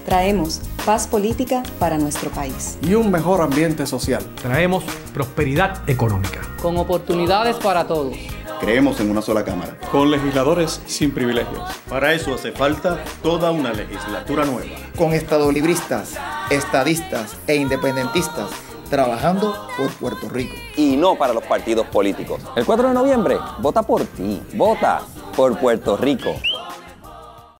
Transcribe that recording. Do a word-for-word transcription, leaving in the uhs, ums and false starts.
Traemos paz política para nuestro país. Y un mejor ambiente social. Traemos prosperidad económica. Con oportunidades para todos. Creemos en una sola Cámara. Con legisladores sin privilegios. Para eso hace falta toda una legislatura nueva. Con estadolibristas, estadistas e independentistas, trabajando por Puerto Rico. Y no para los partidos políticos. El cuatro de noviembre, vota por ti. Vota por Puerto Rico.